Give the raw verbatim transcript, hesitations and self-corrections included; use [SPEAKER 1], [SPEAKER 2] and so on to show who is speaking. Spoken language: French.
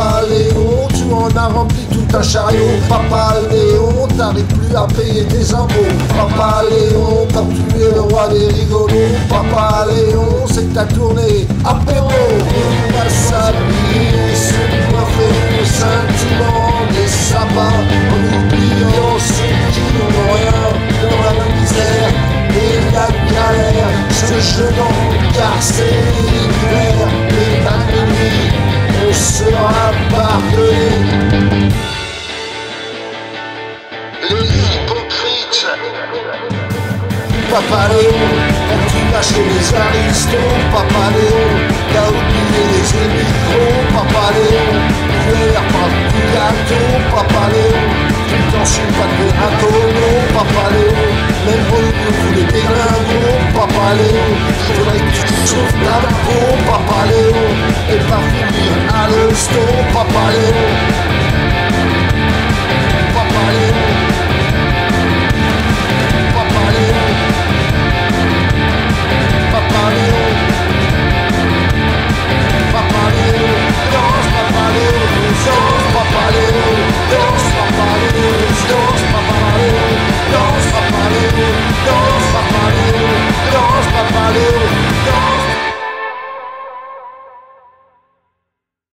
[SPEAKER 1] Papa Léon, tu en as rempli tout un chariot. Papa Léon, t'arrives plus à payer tes impôts. Papa Léon, comme tu es le roi des rigolos. Papa Léon, c'est que t'as tourné apéro. On va s'habiller, se coiffer le sentiment des sabbats, en oubliant ceux qui n'ont rien dans la misère et la galère. Ce jeu d'encart, c'est l'hiver, et la nuit, on sera pardonné. Les hypocrites. Papa Léon, quand tu vas chez les aristos. Papa Léon, t'as oublié les émigrants. Papa Léon, tu es l'air pas du gâteau. Papa Léon, tu t'en suis pas de Antonio. Papa Léon, même pour tous les déglingots. Papa Léon, faudrait que tu te sauves ta peau. Papa Léon, et pas finir à l'hosto. Papa Léon, Papa Léon, Papa Léon, Papa Léon, Papa Léon, danse Papa Léon, danse Papa Léon, danse Papa Léon, danse Papa Léon, danse Papa Léon, danse.